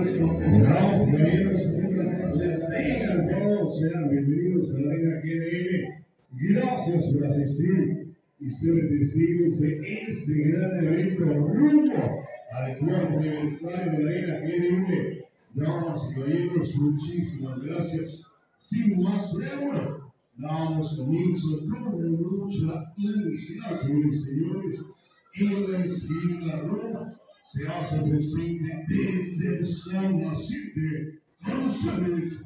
Damas y caballeros, buenas noches. Vengan todos, sean bienvenidos a la Arena GDL. Gracias por asistir y ser testigos de este gran evento rumbo al cuarto aniversario de la Arena GDL. Damas y caballeros, muchísimas gracias. Sin más preámbulo, damos comienzo con la lucha inicial, señores y señores. En la esquina roja se hace presente desde el sol naciente con ustedes,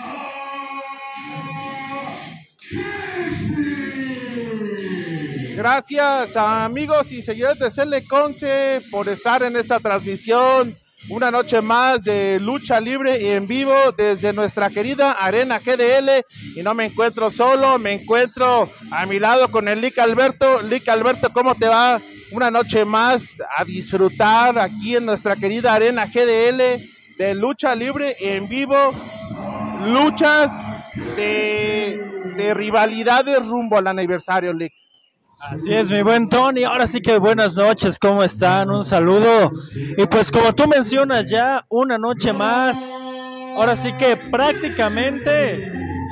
Gracias amigos y seguidores de CL Conce por estar en esta transmisión. Una noche más de lucha libre en vivo desde nuestra querida Arena GDL. Y no me encuentro solo, me encuentro a mi lado con el Lick Alberto. Lick Alberto, ¿cómo te va? Una noche más a disfrutar aquí en nuestra querida Arena GDL de lucha libre en vivo. Luchas de rivalidades rumbo al aniversario, Lick. Así es, mi buen Tony. Ahora sí que buenas noches, ¿cómo están? Un saludo. Y pues como tú mencionas ya, una noche más. Ahora sí que prácticamente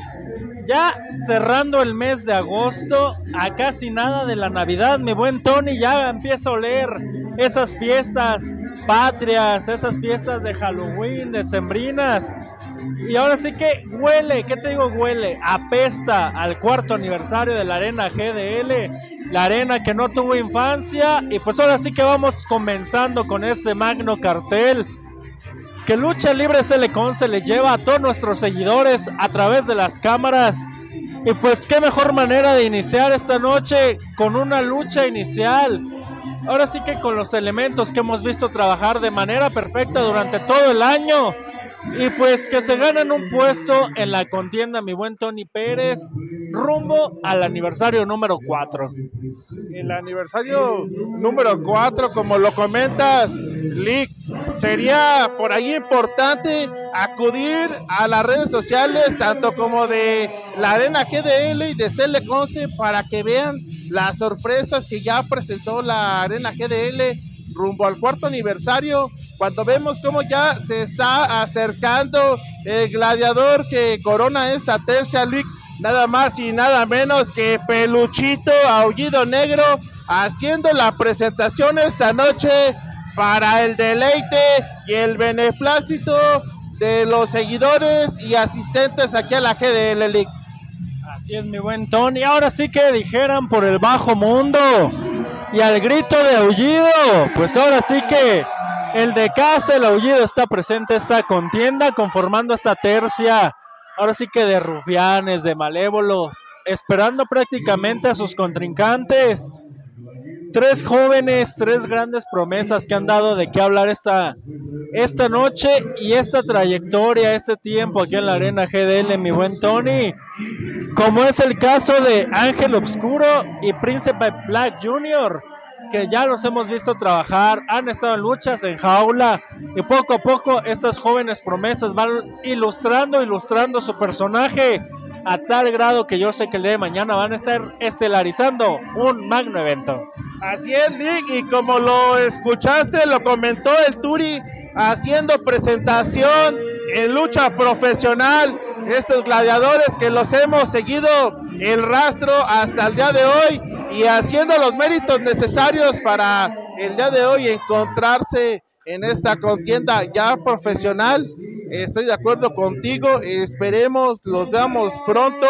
ya cerrando el mes de agosto, a casi nada de la Navidad, mi buen Tony. Ya empiezo a oler esas fiestas patrias, esas fiestas de Halloween, decembrinas. Y ahora sí que huele, ¿qué te digo? Huele, apesta al cuarto aniversario de la Arena GDL, la arena que no tuvo infancia. Y pues ahora sí que vamos comenzando con ese magno cartel que Lucha Libre CL Conce le lleva a todos nuestros seguidores a través de las cámaras. Y pues qué mejor manera de iniciar esta noche con una lucha inicial. Ahora sí que con los elementos que hemos visto trabajar de manera perfecta durante todo el año. Y pues que se ganan un puesto en la contienda, mi buen Tony Pérez, rumbo al aniversario número 4. El aniversario número 4, como lo comentas, Lick, sería por ahí importante acudir a las redes sociales, tanto como de la Arena GDL y de CL Conce, para que vean las sorpresas que ya presentó la Arena GDL rumbo al cuarto aniversario. Cuando vemos cómo ya se está acercando el gladiador que corona esta tercia, Lick, nada más y nada menos que Peluchito Aullido Negro, haciendo la presentación esta noche para el deleite y el beneplácito de los seguidores y asistentes aquí a la GDL, Lick. Así es, mi buen Tony. Ahora sí que dijeran por el bajo mundo y al grito de aullido, pues ahora sí que el de casa, el aullido, está presente esta contienda, conformando esta tercia, ahora sí que de rufianes, de malévolos, esperando prácticamente a sus contrincantes. Tres jóvenes, tres grandes promesas que han dado de qué hablar esta noche y esta trayectoria, este tiempo aquí en la Arena GDL, mi buen Tony, como es el caso de Ángel Obscuro y Príncipe Black Jr., que ya los hemos visto trabajar, han estado en luchas en jaula, y poco a poco estas jóvenes promesas van ilustrando su personaje a tal grado que yo sé que el día de mañana van a estar estelarizando un magno evento. Así es, Lick, y como lo escuchaste, lo comentó el Turi, haciendo presentación en lucha profesional, estos gladiadores que los hemos seguido el rastro hasta el día de hoy y haciendo los méritos necesarios para el día de hoy encontrarse en esta contienda ya profesional. Estoy de acuerdo contigo, esperemos los veamos pronto.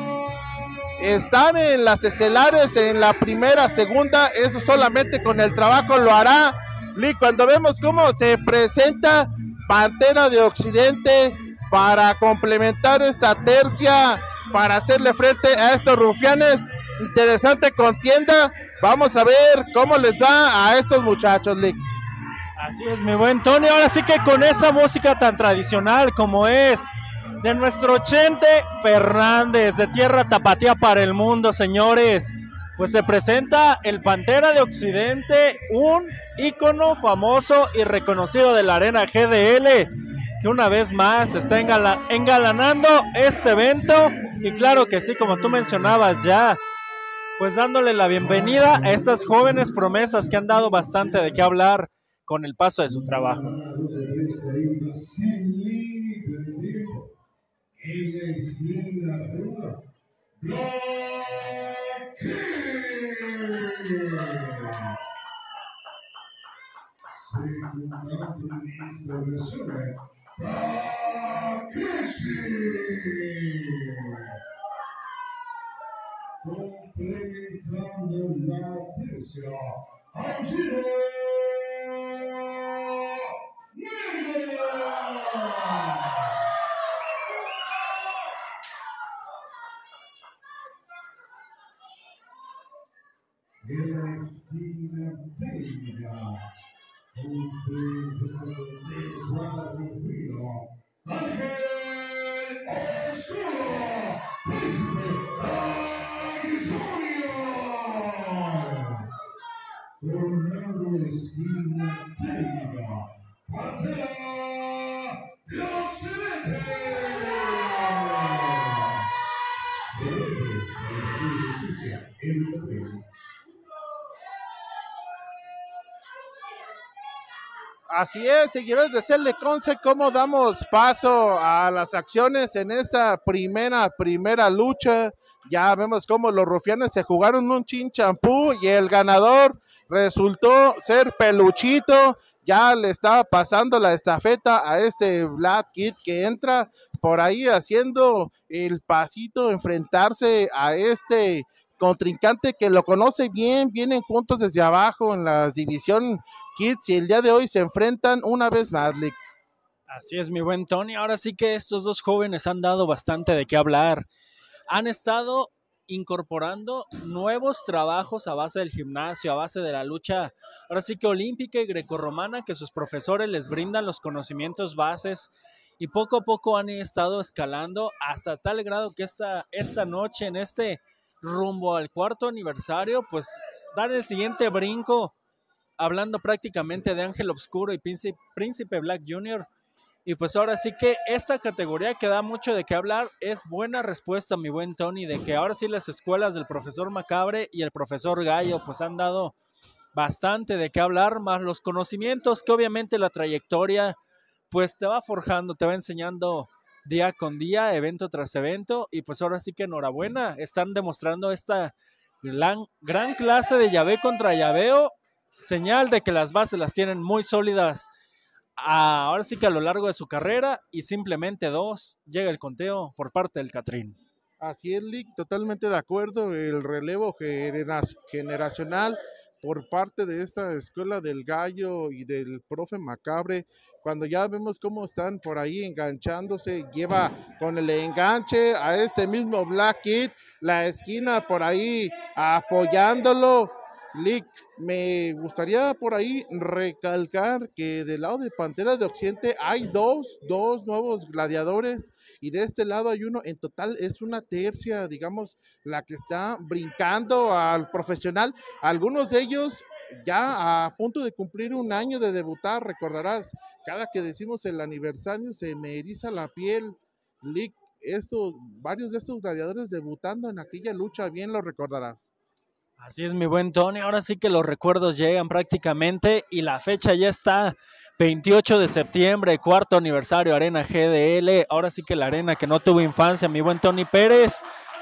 Están en las estelares en la primera, segunda, eso solamente con el trabajo lo hará. Lick, cuando vemos cómo se presenta Pantera de Occidente para complementar esta tercia, para hacerle frente a estos rufianes, interesante contienda. Vamos a ver cómo les va a estos muchachos, Lick. Así es, mi buen Tony. Ahora sí que con esa música tan tradicional como es de nuestro Chente Fernández, de tierra tapatía para el mundo, señores, pues se presenta el Pantera de Occidente, un ícono famoso y reconocido de la Arena GDL, que una vez más está engalanando este evento. Y claro que sí, como tú mencionabas ya, pues dándole la bienvenida a estas jóvenes promesas que han dado bastante de qué hablar con el paso de su trabajo. 2 de 3 caídas sin límite de tiempo. En la esquina ruda, Black secundando inicio de zona, Takeshi. Complementando la tercia, Angelo Negro. En la esquina técnica, completando el cuadro frío, Ángel Oscuro, Príncipe Aguizonia. Coronado esquina técnica, Pantera de Occidente. Justicia, el campeón. Así es, seguidores de CL Conce, ¿cómo damos paso a las acciones en esta primera lucha? Ya vemos cómo los rufianes se jugaron un chinchampú y el ganador resultó ser Peluchito. Ya le está pasando la estafeta a este Black Kid que entra por ahí haciendo el pasito, enfrentarse a este contrincante que lo conoce bien, vienen juntos desde abajo en la división Kids y el día de hoy se enfrentan una vez más, Lick. Así es, mi buen Tony. Ahora sí que estos dos jóvenes han dado bastante de qué hablar. Han estado incorporando nuevos trabajos a base del gimnasio, a base de la lucha, ahora sí que olímpica y grecorromana, que sus profesores les brindan los conocimientos bases y poco a poco han estado escalando hasta tal grado que esta noche en este rumbo al 4º aniversario, pues dan el siguiente brinco, hablando prácticamente de Ángel Oscuro y Príncipe Black Jr. Y pues ahora sí que esta categoría que da mucho de qué hablar es buena respuesta, mi buen Tony, de que ahora sí las escuelas del profesor Macabre y el profesor Gallo pues han dado bastante de qué hablar, más los conocimientos que obviamente la trayectoria pues te va forjando, te va enseñando día con día, evento tras evento, y pues ahora sí que enhorabuena, están demostrando esta gran clase de llave contra llaveo, señal de que las bases las tienen muy sólidas ahora sí que a lo largo de su carrera, y simplemente llega el conteo por parte del Catrín. Así es, Lick, totalmente de acuerdo, el relevo generacional por parte de esta escuela del Gallo y del profe Macabre, cuando ya vemos cómo están por ahí enganchándose, lleva con el enganche a este mismo Black Kid, la esquina por ahí apoyándolo. Lick, me gustaría por ahí recalcar que del lado de Pantera de Occidente hay dos nuevos gladiadores y de este lado hay uno, en total es una tercia, digamos, la que está brincando al profesional. Algunos de ellos ya a punto de cumplir un año de debutar, recordarás, cada que decimos el aniversario se me eriza la piel. Lick, varios de estos gladiadores debutando en aquella lucha, bien lo recordarás. Así es, mi buen Tony, ahora sí que los recuerdos llegan prácticamente y la fecha ya está, 28 de septiembre, 4º aniversario, Arena GDL, ahora sí que la arena que no tuvo infancia, mi buen Tony Pérez,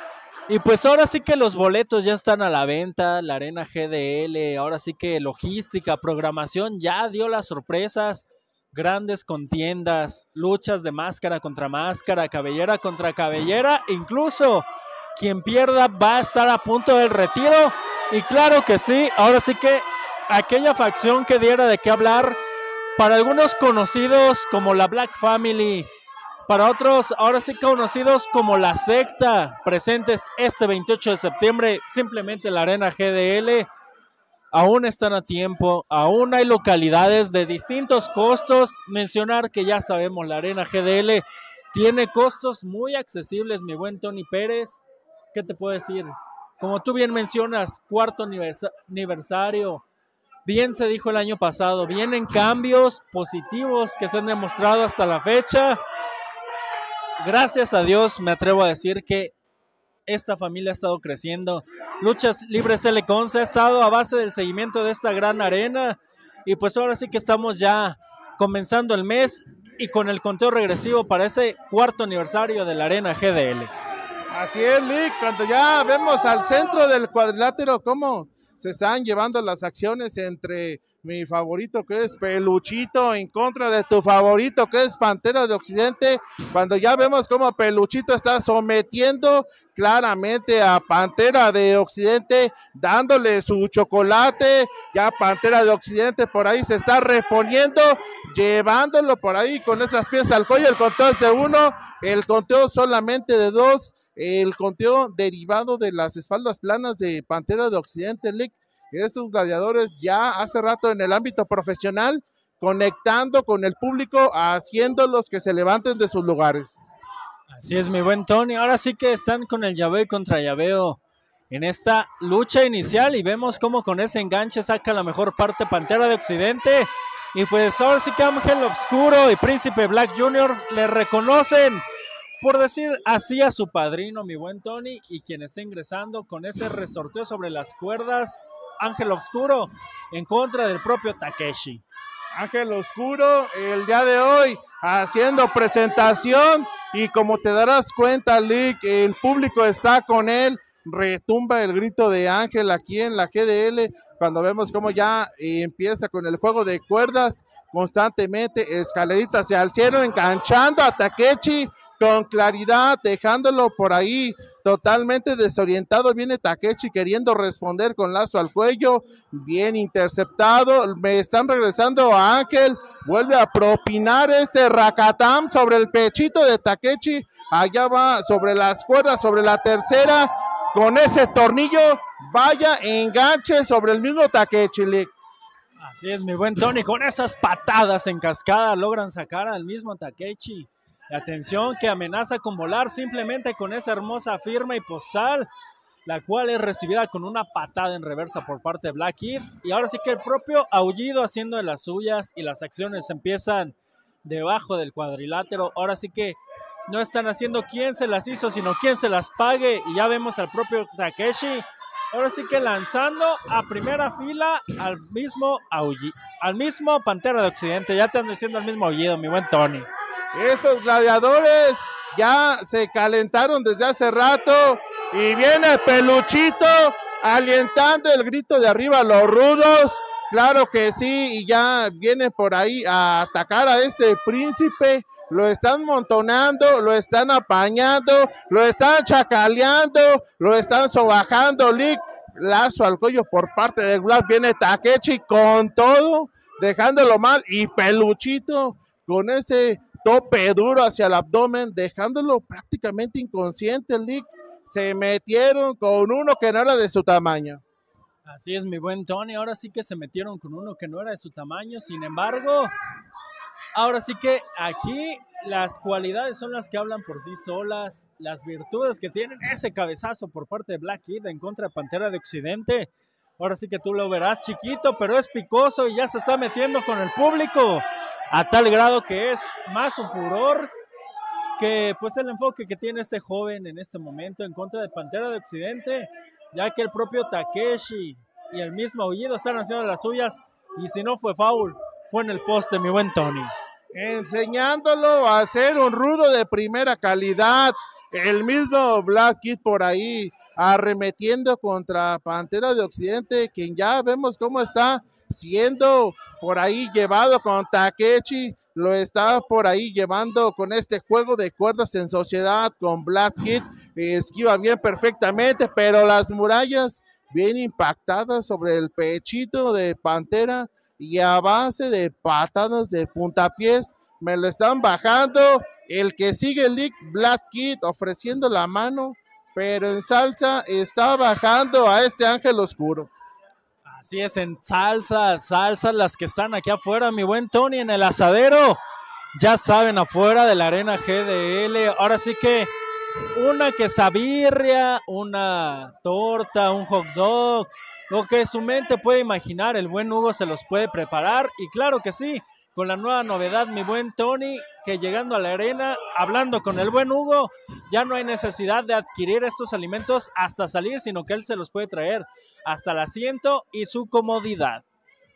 y pues ahora sí que los boletos ya están a la venta, la Arena GDL, ahora sí que logística, programación ya dio las sorpresas, grandes contiendas, luchas de máscara contra máscara, cabellera contra cabellera, incluso quien pierda va a estar a punto del retiro. Y claro que sí, ahora sí que aquella facción que diera de qué hablar, para algunos conocidos como la Black Family, para otros ahora sí conocidos como la secta, presentes este 28 de septiembre, simplemente la Arena GDL, aún están a tiempo, aún hay localidades de distintos costos. Mencionar que ya sabemos, la Arena GDL tiene costos muy accesibles, mi buen Tony Pérez. ¿Qué te puedo decir? Como tú bien mencionas, 4º aniversario, bien se dijo el año pasado, vienen cambios positivos que se han demostrado hasta la fecha. Gracias a Dios me atrevo a decir que esta familia ha estado creciendo. Luchas Libres CL Conce ha estado a base del seguimiento de esta gran arena y pues ahora sí que estamos ya comenzando el mes y con el conteo regresivo para ese cuarto aniversario de la Arena GDL. Así es, Lick, cuando ya vemos al centro del cuadrilátero cómo se están llevando las acciones entre mi favorito que es Peluchito en contra de tu favorito que es Pantera de Occidente, cuando ya vemos cómo Peluchito está sometiendo claramente a Pantera de Occidente, dándole su chocolate, ya Pantera de Occidente por ahí se está reponiendo, llevándolo por ahí con esas piezas al cuello, el conteo es de 1, el conteo solamente de 2, el conteo derivado de las espaldas planas de Pantera de Occidente, Lick. Estos gladiadores ya hace rato en el ámbito profesional, conectando con el público, haciéndolos que se levanten de sus lugares. Así es, mi buen Tony. Ahora sí que están con el llaveo contra llaveo en esta lucha inicial y vemos cómo con ese enganche saca la mejor parte Pantera de Occidente. Y pues ahora sí que Ángel Obscuro y Príncipe Black Jr. le reconocen, por decir así, a su padrino, mi buen Tony, y quien está ingresando con ese resorteo sobre las cuerdas, Ángel Obscuro, en contra del propio Takeshi. Ángel Oscuro el día de hoy haciendo presentación y como te darás cuenta, Lick, el público está con él, retumba el grito de Ángel aquí en la GDL cuando vemos cómo ya empieza con el juego de cuerdas constantemente, escalerita hacia el cielo, enganchando a Takeshi con claridad, dejándolo por ahí totalmente desorientado. Viene Takeshi queriendo responder con lazo al cuello, bien interceptado, me están regresando a Ángel, vuelve a propinar este racatam sobre el pechito de Takeshi, allá va sobre las cuerdas, sobre la tercera, con ese tornillo, vaya enganche sobre el mismo Takeshi, Lick. Así es, mi buen Tony, con esas patadas en cascada logran sacar al mismo Takeshi. La atención que amenaza con volar simplemente con esa hermosa firma y postal, la cual es recibida con una patada en reversa por parte de Black Kid. Y ahora sí que el propio Aullido haciendo de las suyas y las acciones empiezan debajo del cuadrilátero. Ahora sí que no están haciendo quién se las hizo, sino quién se las pague. Y ya vemos al propio Takeshi, ahora sí que lanzando a primera fila al mismo Pantera de Occidente. Ya te ando diciendo al mismo Aullido, mi buen Tony. Estos gladiadores ya se calentaron desde hace rato y viene Peluchito alientando el grito de arriba a los rudos. Claro que sí, y ya vienen por ahí a atacar a este príncipe. Lo están montonando, lo están apañando, lo están chacaleando, lo están sobajando, Lick. Lazo al cuello por parte de Black. Viene Takeshi con todo, dejándolo mal, y Peluchito con ese tope duro hacia el abdomen, dejándolo prácticamente inconsciente, Lick. Se metieron con uno que no era de su tamaño. Así es, mi buen Tony, ahora sí que se metieron con uno que no era de su tamaño. Sin embargo, ahora sí que aquí las cualidades son las que hablan por sí solas, las virtudes que tienen ese cabezazo por parte de Black Kid en contra de Pantera de Occidente. Ahora sí que tú lo verás chiquito, pero es picoso y ya se está metiendo con el público a tal grado que es más su furor que pues el enfoque que tiene este joven en este momento en contra de Pantera de Occidente, ya que el propio Takeshi y el mismo Aullido están haciendo las suyas, y si no fue foul, fue en el poste, mi buen Tony. Enseñándolo a ser un rudo de primera calidad, el mismo Black Kid por ahí arremetiendo contra Pantera de Occidente, quien ya vemos cómo está siendo por ahí llevado con Takeshi, lo está por ahí llevando con este juego de cuerdas en sociedad con Black Kid, esquiva bien perfectamente, pero las murallas bien impactadas sobre el pechito de Pantera y a base de patadas de puntapiés me lo están bajando. El que sigue, Lick, Black Kid ofreciendo la mano, pero en salsa está bajando a este Ángel Oscuro. Así es, en salsa, las que están aquí afuera, mi buen Tony, en el asadero, ya saben, afuera de la Arena GDL. Ahora sí que una quesabirria, una torta, un hot dog, lo que su mente puede imaginar, el buen Hugo se los puede preparar. Y claro que sí, con la nueva novedad, mi buen Tony, que llegando a la arena, hablando con el buen Hugo, ya no hay necesidad de adquirir estos alimentos hasta salir, sino que él se los puede traer hasta el asiento y su comodidad.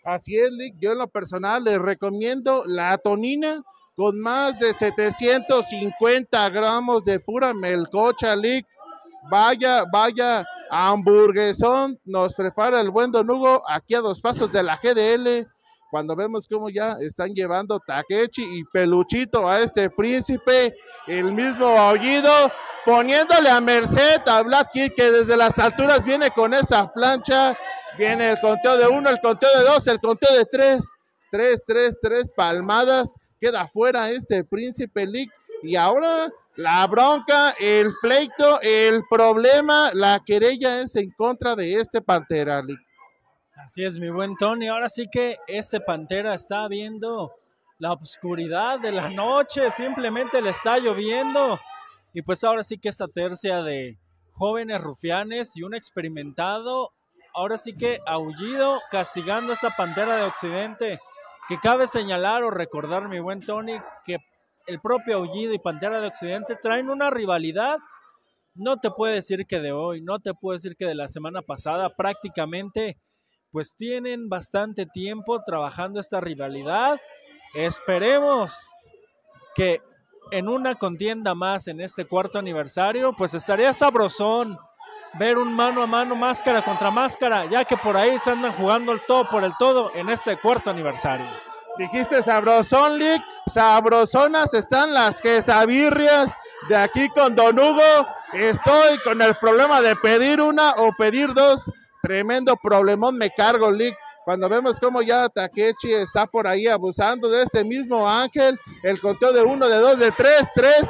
Así es, Lick. Yo en lo personal les recomiendo la tonina con más de 750 gramos de pura melcocha, Lick. Vaya hamburguesón nos prepara el buen Don Hugo aquí a 2 pasos de la GDL. Cuando vemos cómo ya están llevando Takechi y Peluchito a este príncipe, el mismo Aullido, poniéndole a merced a Black Kid, que desde las alturas viene con esa plancha. Viene el conteo de 1, el conteo de 2, el conteo de 3. 3 palmadas. Queda fuera este príncipe, Lick. Y ahora la bronca, el pleito, el problema, la querella es en contra de este Pantera, Lick. Así es, mi buen Tony. Ahora sí que este Pantera está viendo la oscuridad de la noche, simplemente le está lloviendo. Y pues ahora sí que esta tercia de jóvenes rufianes y un experimentado, ahora sí que Aullido castigando a esta Pantera de Occidente, que cabe señalar o recordar, mi buen Tony, que el propio Aullido y Pantera de Occidente traen una rivalidad. No te puedo decir que de hoy, no te puedo decir que de la semana pasada, prácticamente pues tienen bastante tiempo trabajando esta rivalidad. Esperemos que en una contienda más en este 4º aniversario, pues estaría sabrosón ver un mano a mano, máscara contra máscara, ya que por ahí se andan jugando el todo por el todo en este 4º aniversario. Dijiste sabrosón, Lick. Sabrosonas están las quesabirrias de aquí con Don Hugo. Estoy con el problema de pedir una o pedir 2. Tremendo problemón me cargo, Lick. Cuando vemos cómo ya Takechi está por ahí abusando de este mismo Ángel. El conteo de 1, de 2, de 3.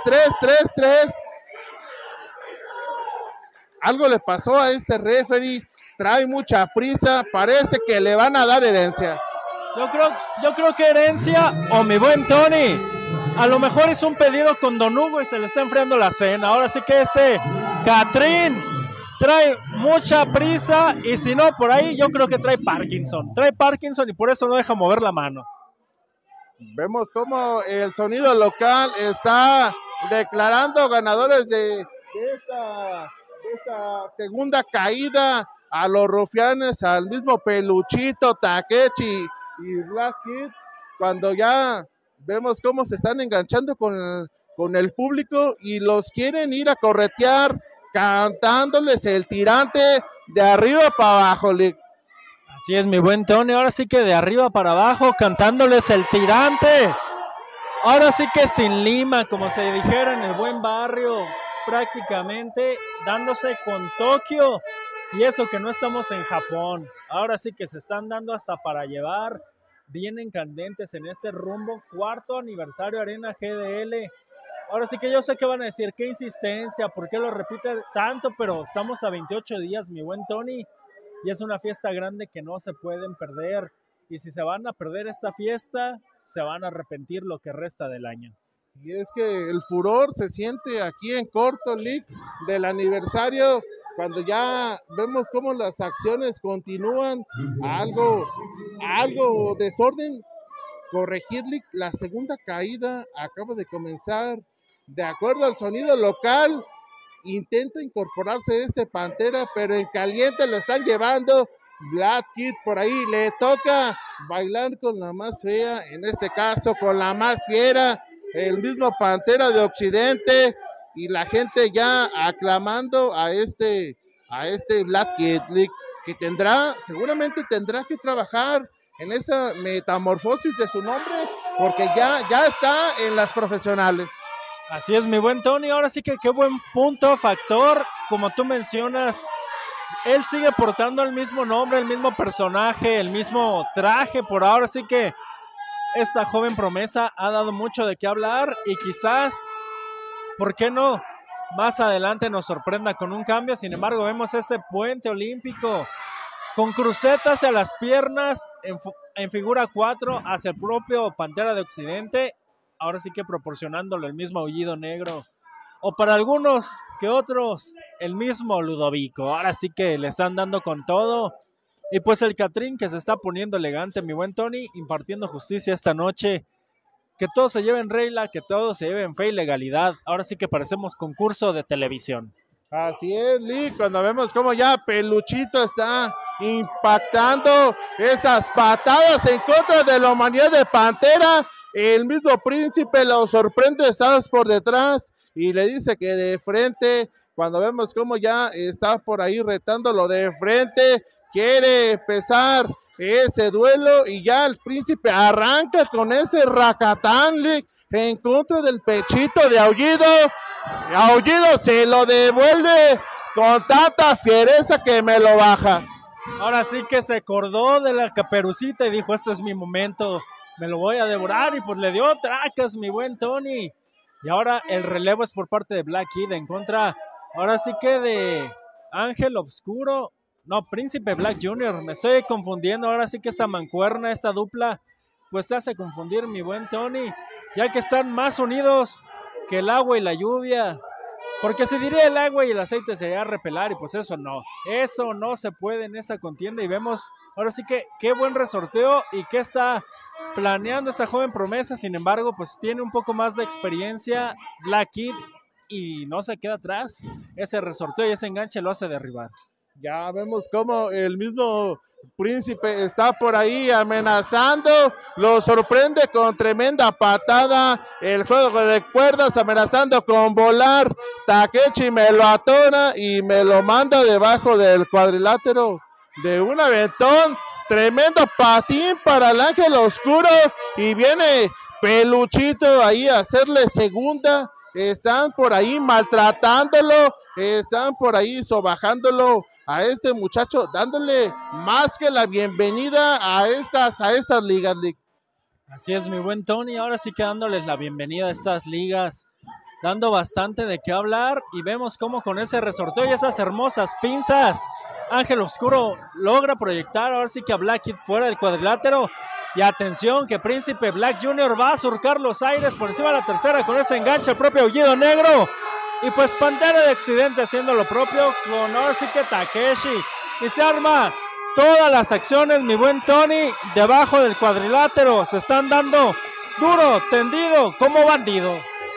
Algo le pasó a este referee. Trae mucha prisa. Parece que le van a dar herencia. Yo creo que herencia, o mi buen Tony, a lo mejor es un pedido con Don Hugo y se le está enfriando la cena. Ahora sí que este Catrín trae mucha prisa, y si no, por ahí yo creo que trae Parkinson y por eso no deja mover la mano. Vemos cómo el sonido local está declarando ganadores de esta segunda caída a los rufianes, al mismo Peluchito, Takechi y Black Kid, cuando ya vemos cómo se están enganchando con el público y los quieren ir a corretear, cantándoles el tirante de arriba para abajo, Lick. Así es, mi buen Tony, ahora sí que de arriba para abajo, cantándoles el tirante. Ahora sí que sin lima, como se dijera en el buen barrio, prácticamente dándose con Tokio. Y eso que no estamos en Japón. Ahora sí que se están dando hasta para llevar. Vienen candentes en este rumbo 4º aniversario Arena GDL. Ahora sí que yo sé que van a decir, qué insistencia, por qué lo repite tanto, pero estamos a 28 días, mi buen Tony, y es una fiesta grande que no se pueden perder. Y si se van a perder esta fiesta, se van a arrepentir lo que resta del año. Y es que el furor se siente aquí en corto, Lick, del aniversario, cuando ya vemos cómo las acciones continúan, algo desorden. Corregir, Lick, la segunda caída acaba de comenzar. De acuerdo al sonido local, intenta incorporarse este Pantera, pero en caliente lo están llevando. Black Kid por ahí le toca bailar con la más fea, en este caso con la más fiera, el mismo Pantera de Occidente, y la gente ya aclamando a este Black Kid, que seguramente tendrá que trabajar en esa metamorfosis de su nombre, porque ya está en las profesionales. Así es, mi buen Tony, ahora sí que qué buen punto, factor, como tú mencionas, él sigue portando el mismo nombre, el mismo personaje, el mismo traje, por ahora sí que esta joven promesa ha dado mucho de qué hablar, y quizás, ¿por qué no?, más adelante nos sorprenda con un cambio. Sin embargo, vemos ese puente olímpico con crucetas hacia las piernas en figura 4 hacia el propio Pantera de Occidente, ahora sí que proporcionándole el mismo Aullido Negro, o para algunos que otros el mismo Ludovico. Ahora sí que le están dando con todo, y pues el Catrín que se está poniendo elegante, mi buen Tony, impartiendo justicia esta noche. Que todo se lleve en regla, que todo se lleve en fe y legalidad. Ahora sí que parecemos concurso de televisión. Así es, Lee, cuando vemos cómo ya Peluchito está impactando esas patadas en contra de la humanidad de Pantera, el mismo Príncipe lo sorprende, estás por detrás y le dice que de frente, cuando vemos cómo ya está por ahí retándolo de frente, quiere empezar ese duelo y ya el Príncipe arranca con ese racatán, Lee, en contra del pechito de Aullido. Aullido se lo devuelve con tanta fiereza que me lo baja. Ahora sí que se acordó de la Caperucita y dijo, este es mi momento, me lo voy a devorar, y pues le dio tracas, mi buen Tony. Y ahora el relevo es por parte de Black Kid en contra, ahora sí que de Ángel Obscuro, no, Príncipe Black Jr., me estoy confundiendo, ahora sí que esta mancuerna, esta dupla, pues te hace confundir, mi buen Tony, ya que están más unidos que el agua y la lluvia, porque si diría el agua y el aceite sería repelar, y pues eso no se puede en esta contienda. Y vemos ahora sí que qué buen resorteo y qué está planeando esta joven promesa. Sin embargo, pues tiene un poco más de experiencia Black Kid y no se queda atrás. Ese resorteo y ese enganche lo hace derribar. Ya vemos cómo el mismo Príncipe está por ahí amenazando, lo sorprende con tremenda patada, el juego de cuerdas amenazando con volar, Takechi me lo atora y me lo manda debajo del cuadrilátero de un aventón, tremendo patín para el Ángel Oscuro y viene Peluchito ahí a hacerle segunda, están por ahí maltratándolo, están por ahí sobajándolo a este muchacho, dándole más que la bienvenida a estas ligas, Lick. Así es, mi buen Tony, ahora sí que dándoles la bienvenida a estas ligas, dando bastante de qué hablar, y vemos cómo con ese resorteo y esas hermosas pinzas, Ángel Oscuro logra proyectar ahora sí que a Black Kid fuera del cuadrilátero, y atención que Príncipe Black Jr. va a surcar los aires por encima de la tercera con ese enganche al propio Aullido Negro. Y pues Pantera de Occidente haciendo lo propio con ahora sí que Takeshi. Y se arma todas las acciones, mi buen Tony, debajo del cuadrilátero. Se están dando duro, tendido, como bandido.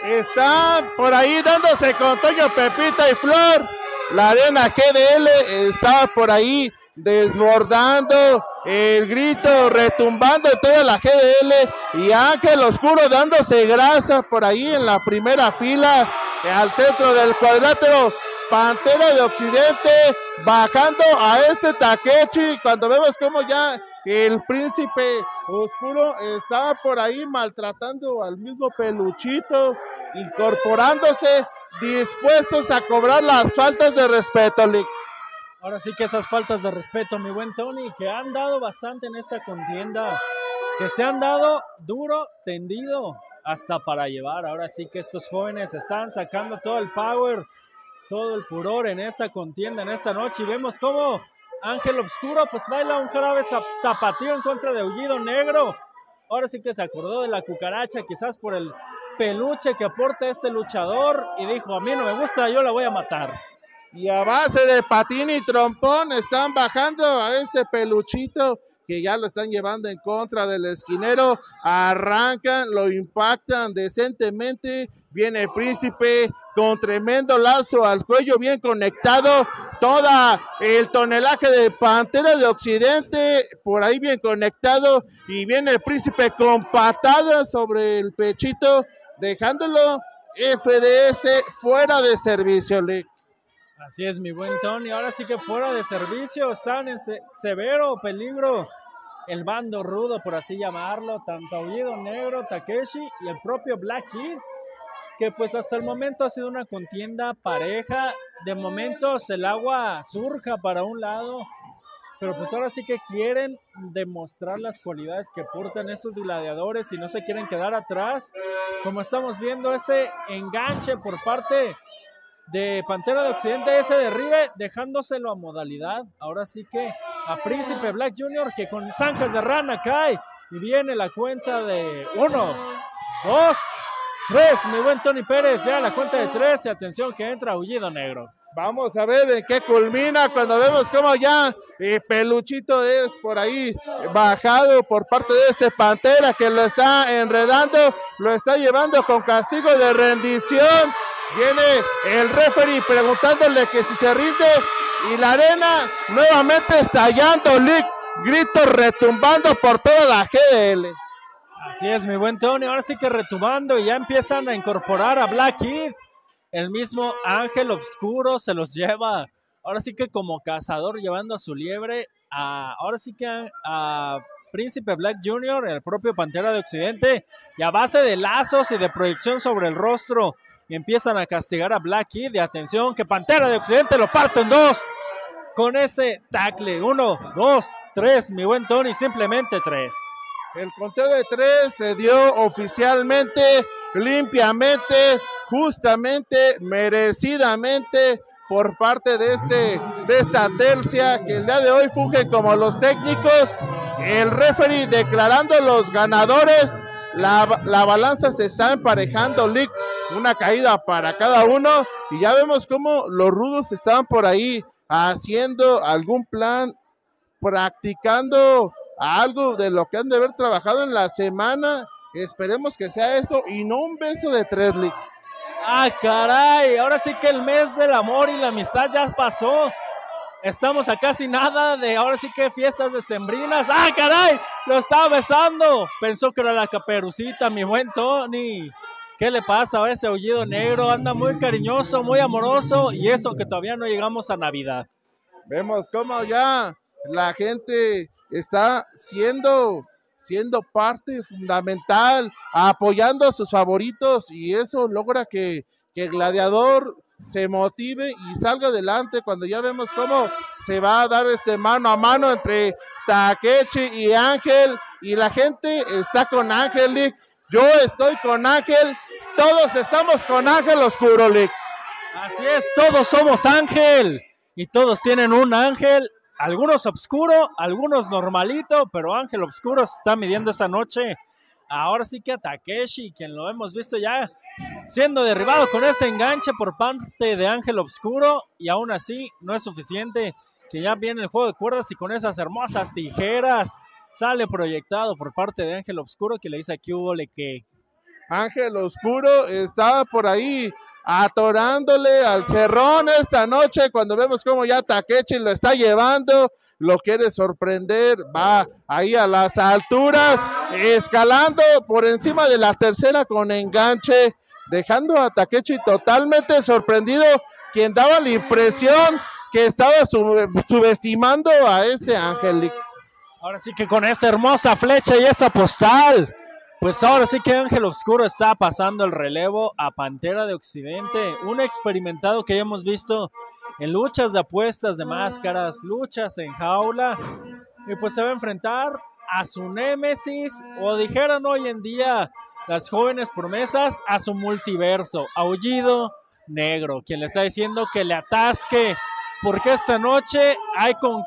Están por ahí dándose con Toño, Pepita y Flor. La arena GDL está por ahí desbordando, el grito retumbando en toda la GDL. Y Ángel Oscuro dándose grasa por ahí en la primera fila. Al centro del cuadrilátero, Pantera de Occidente bajando a este Takechi, cuando vemos como ya el Príncipe Oscuro está por ahí maltratando al mismo Peluchito, incorporándose, dispuestos a cobrar las faltas de respeto, Lick. Ahora sí que esas faltas de respeto, mi buen Tony, que han dado bastante en esta contienda, que se han dado duro, tendido, hasta para llevar. Ahora sí que estos jóvenes están sacando todo el power, todo el furor en esta contienda, en esta noche, y vemos cómo Ángel Obscuro pues baila un jarabe tapatío en contra de Aullido Negro. Ahora sí que se acordó de la cucaracha, quizás por el peluche que aporta este luchador, y dijo, a mí no me gusta, yo la voy a matar. Y a base de patín y trompón están bajando a este Peluchito, que ya lo están llevando en contra del esquinero, arrancan, lo impactan decentemente, viene el Príncipe con tremendo lazo al cuello bien conectado, toda el tonelaje de Pantera de Occidente por ahí bien conectado, y viene el Príncipe con patadas sobre el pechito, dejándolo FDS fuera de servicio, Lick. Así es, mi buen Tony, ahora sí que fuera de servicio, están en severo peligro el bando rudo, por así llamarlo, tanto Aullido Negro, Takeshi y el propio Black Kid, que pues hasta el momento ha sido una contienda pareja, de momentos el agua surja para un lado, pero pues ahora sí que quieren demostrar las cualidades que portan estos gladiadores y no se quieren quedar atrás, como estamos viendo ese enganche por parte de Pantera de Occidente, ese derribe dejándoselo a modalidad, ahora sí que a Príncipe Black Jr., que con zancas de rana cae, y viene la cuenta de 1, 2, 3, mi buen Tony Pérez, ya la cuenta de 3, y atención que entra Aullido Negro. Vamos a ver en qué culmina cuando vemos cómo ya Peluchito es por ahí bajado por parte de este Pantera, que lo está enredando, lo está llevando con castigo de rendición. Viene el referee preguntándole que si se rinde y la arena nuevamente estallando, Lick, gritos retumbando por toda la GDL. Así es, mi buen Tony, ahora sí que retumbando y ya empiezan a incorporar a Black Kid. El mismo Ángel Obscuro se los lleva, ahora sí que como cazador llevando a su liebre, ahora sí que a Príncipe Black Jr., el propio Pantera de Occidente, y a base de lazos y de proyección sobre el rostro, empiezan a castigar a Black Kid. Y atención, que Pantera de Occidente lo parte en dos con ese tackle. 1, 2, 3, mi buen Tony, simplemente 3. El conteo de 3 se dio oficialmente, limpiamente, justamente, merecidamente por parte de esta tercia que el día de hoy funge como los técnicos. El referee declarando los ganadores. La balanza se está emparejando, Lick, una caída para cada uno, y ya vemos cómo los rudos estaban por ahí haciendo algún plan, practicando algo de lo que han de haber trabajado en la semana. Esperemos que sea eso y no un beso de 3, Lick. ¡Ah, caray! Ahora sí que el mes del amor y la amistad ya pasó. Estamos a casi nada de ahora sí que fiestas decembrinas. ¡Ah, caray! Lo estaba besando. Pensó que era la Caperucita, mi buen Tony. ¿Qué le pasa a ese aullido negro? Anda muy cariñoso, muy amoroso, y eso que todavía no llegamos a Navidad. Vemos cómo ya la gente está siendo parte fundamental, apoyando a sus favoritos, y eso logra que Gladiador se motive y salga adelante cuando ya vemos cómo se va a dar mano a mano entre Takechi y Ángel, y la gente está con Ángel, Lick. Yo estoy con Ángel, todos estamos con Ángel Oscuro, Lick. Así es, todos somos Ángel y todos tienen un Ángel, algunos oscuro, algunos normalito, pero Ángel Oscuro se está midiendo esta noche. Ahora sí que a Takeshi, quien lo hemos visto ya siendo derribado con ese enganche por parte de Ángel Obscuro, y aún así no es suficiente, que ya viene el juego de cuerdas y con esas hermosas tijeras sale proyectado por parte de Ángel Obscuro, que le dice aquí hubo que Ángel Oscuro estaba por ahí atorándole al cerrón esta noche, cuando vemos cómo ya Takechi lo está llevando, lo quiere sorprender, va ahí a las alturas, escalando por encima de la tercera con enganche, dejando a Takechi totalmente sorprendido, quien daba la impresión que estaba subestimando a Ángel. Ahora sí que con esa hermosa flecha y esa postal, pues ahora sí que Ángel Oscuro está pasando el relevo a Pantera de Occidente, un experimentado que ya hemos visto en luchas de apuestas de máscaras, luchas en jaula, y pues se va a enfrentar a su némesis, o dijeran hoy en día las jóvenes promesas, a su multiverso, Aullido Negro, quien le está diciendo que le atasque, porque esta noche hay con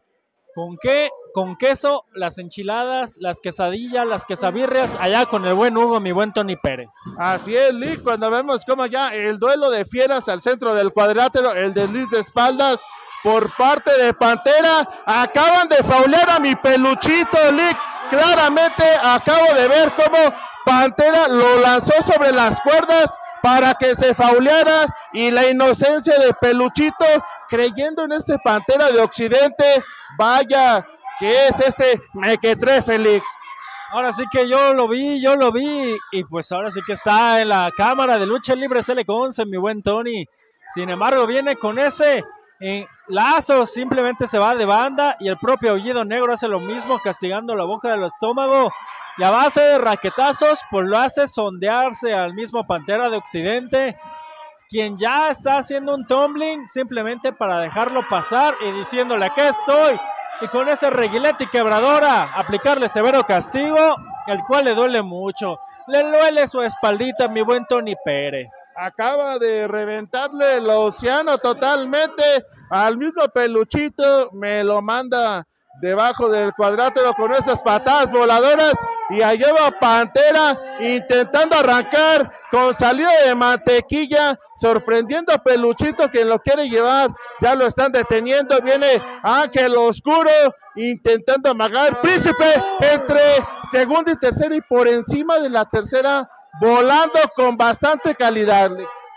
queso, las enchiladas, las quesadillas, las quesabirrias, allá con el buen Hugo, mi buen Tony Pérez. Así es, Lick, cuando vemos como ya el duelo de fieras al centro del cuadrilátero, el desliz de espaldas por parte de Pantera, acaban de faulear a mi peluchito, Lick, claramente acabo de ver cómo Pantera lo lanzó sobre las cuerdas para que se fauleara, y la inocencia de peluchito, creyendo en Pantera de Occidente, vaya que es mequetrefe, Lick. Ahora sí que yo lo vi, y pues ahora sí que está en la cámara de lucha libre CL11, mi buen Tony. Sin embargo, viene con ese lazo, simplemente se va de banda, y el propio Aullido Negro hace lo mismo, castigando la boca del estómago, y a base de raquetazos, pues lo hace sondearse al mismo Pantera de Occidente, quien ya está haciendo un tumbling, simplemente para dejarlo pasar y diciéndole aquí estoy, y con ese reguilete y quebradora aplicarle severo castigo, el cual le duele mucho. Le duele su espaldita, mi buen Tony Pérez. Acaba de reventarle el océano totalmente al mismo peluchito, me lo manda debajo del cuadrilátero con esas patadas voladoras, y allá va Pantera intentando arrancar con salida de mantequilla, sorprendiendo a Peluchito, quien lo quiere llevar, ya lo están deteniendo. Viene Ángel Oscuro intentando amagar, Príncipe entre segunda y tercera, y por encima de la tercera volando con bastante calidad.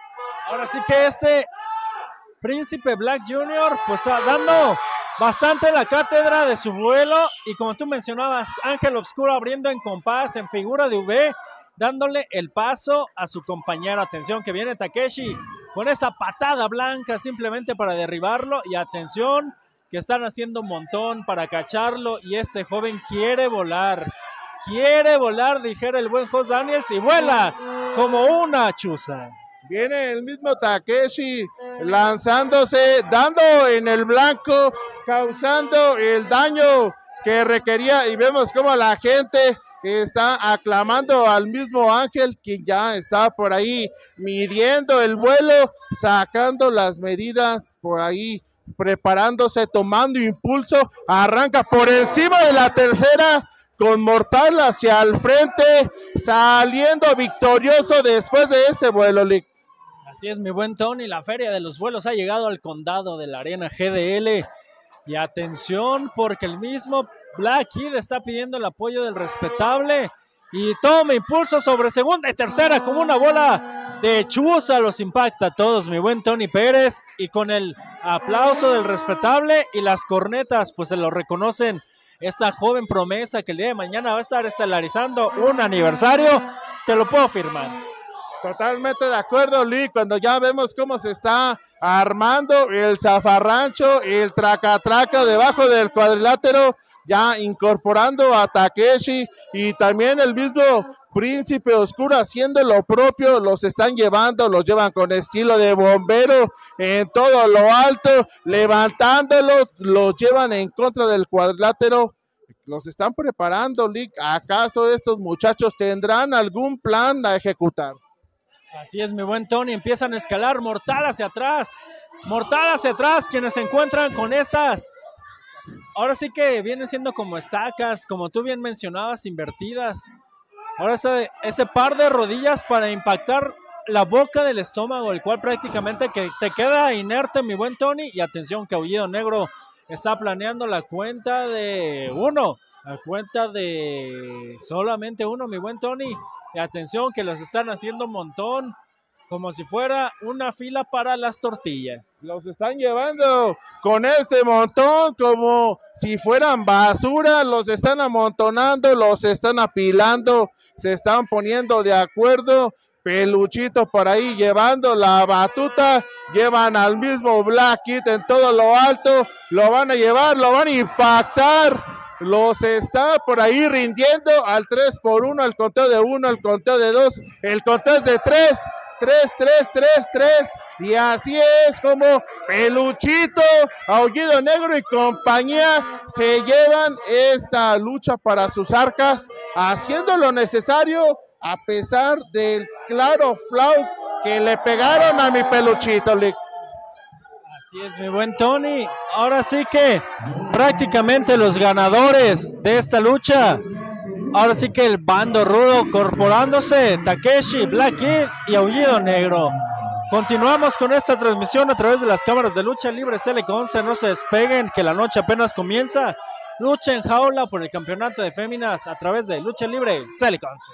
Ahora sí que este Príncipe Black Jr. pues dando bastante la cátedra de su vuelo, y como tú mencionabas, Ángel Obscuro abriendo en compás, en figura de V, dándole el paso a su compañero. Atención que viene Takeshi con esa patada blanca simplemente para derribarlo, y atención que están haciendo un montón para cacharlo, y este joven quiere volar, dijera el buen Jos Daniels, y vuela como una chuza. Viene el mismo Takeshi lanzándose, dando en el blanco, causando el daño que requería, y vemos cómo la gente está aclamando al mismo Ángel, quien ya está por ahí midiendo el vuelo, sacando las medidas por ahí, preparándose, tomando impulso, arranca por encima de la tercera, con mortal hacia el frente, saliendo victorioso después de ese vuelo, Lick. Así es, mi buen Tony, la feria de los vuelos ha llegado al condado de la Arena GDL, y atención porque el mismo Black Kid está pidiendo el apoyo del respetable, y toma impulso sobre segunda y tercera como una bola de chuza, los impacta a todos, mi buen Tony Pérez, y con el aplauso del respetable y las cornetas pues se lo reconocen esta joven promesa que el día de mañana va a estar estelarizando un aniversario, te lo puedo firmar. Totalmente de acuerdo, Lee, cuando ya vemos cómo se está armando el zafarrancho, el traca-traca debajo del cuadrilátero, ya incorporando a Takeshi, y también el mismo Príncipe Oscuro haciendo lo propio, los están llevando, los llevan con estilo de bombero en todo lo alto, levantándolos, los llevan en contra del cuadrilátero. Los están preparando, Lee. ¿Acaso estos muchachos tendrán algún plan a ejecutar? Así es, mi buen Tony, empiezan a escalar, mortal hacia atrás, quienes se encuentran con esas, ahora sí que vienen siendo como estacas, como tú bien mencionabas, invertidas. Ahora ese par de rodillas para impactar la boca del estómago, el cual prácticamente que te queda inerte, mi buen Tony, y atención que Aullido Negro está planeando la cuenta de uno, la cuenta de solamente uno, mi buen Tony. Y atención que los están haciendo un montón, como si fuera una fila para las tortillas. Los están llevando con este montón como si fueran basura, los están amontonando, los están apilando, se están poniendo de acuerdo. Peluchito por ahí llevando la batuta, llevan al mismo Black Kid en todo lo alto, lo van a llevar, lo van a impactar. Los está por ahí rindiendo al 3x1, al conteo de 1, al conteo de 2, el conteo de 3, 3, y así es como Peluchito, Aullido Negro y compañía se llevan esta lucha para sus arcas, haciendo lo necesario a pesar del claro flau que le pegaron a mi Peluchito, Lick. Así es, mi buen Tony. Ahora sí que prácticamente los ganadores de esta lucha, ahora sí que el bando rudo corporándose, Takeshi, Black Kid y Aullido Negro. Continuamos con esta transmisión a través de las cámaras de Lucha Libre Celic 11. No se despeguen, que la noche apenas comienza. Lucha en jaula por el campeonato de féminas a través de Lucha Libre Celic 11.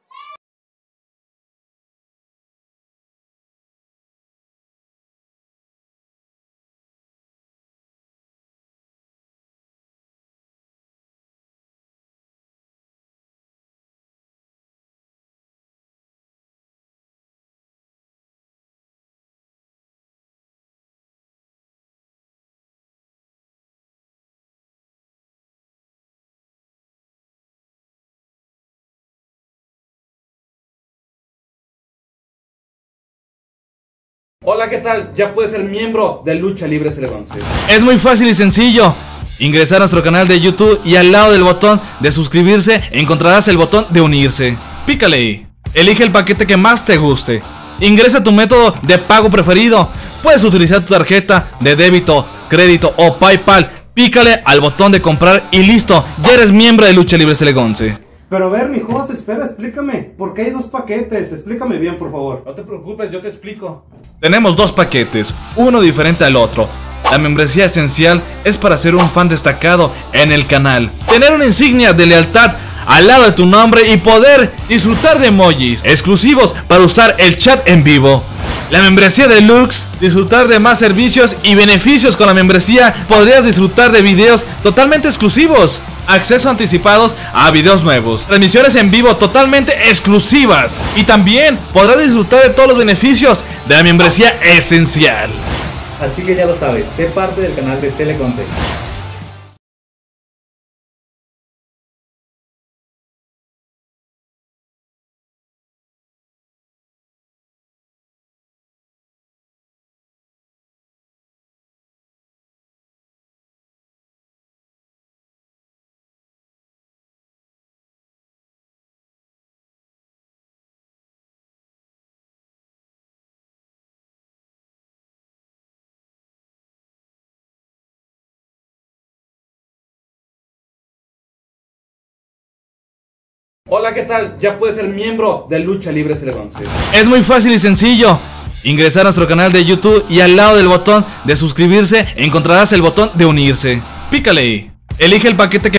Hola, ¿qué tal? Ya puedes ser miembro de Lucha Libre Celic 11. Es muy fácil y sencillo. Ingresar a nuestro canal de YouTube y al lado del botón de suscribirse encontrarás el botón de unirse. Pícale ahí. Elige el paquete que más te guste. Ingresa tu método de pago preferido. Puedes utilizar tu tarjeta de débito, crédito o PayPal. Pícale al botón de comprar y listo. Ya eres miembro de Lucha Libre Celic 11. Pero a ver, mi Jos, espera, explícame. ¿Por qué hay dos paquetes? Explícame bien, por favor. No te preocupes, yo te explico. Tenemos dos paquetes, uno diferente al otro. La membresía esencial es para ser un fan destacado en el canal, tener una insignia de lealtad al lado de tu nombre y poder disfrutar de emojis exclusivos para usar el chat en vivo. La membresía Deluxe, disfrutar de más servicios y beneficios con la membresía. Podrías disfrutar de videos totalmente exclusivos, acceso anticipados a videos nuevos, transmisiones en vivo totalmente exclusivas, y también podrás disfrutar de todos los beneficios de la membresía esencial. Así que ya lo sabes, sé parte del canal de Teleconsejo. Hola, ¿qué tal? Ya puedes ser miembro de Lucha Libre Teleconsejo. Es muy fácil y sencillo. Ingresar a nuestro canal de YouTube y al lado del botón de suscribirse encontrarás el botón de unirse. Pícale ahí. Elige el paquete que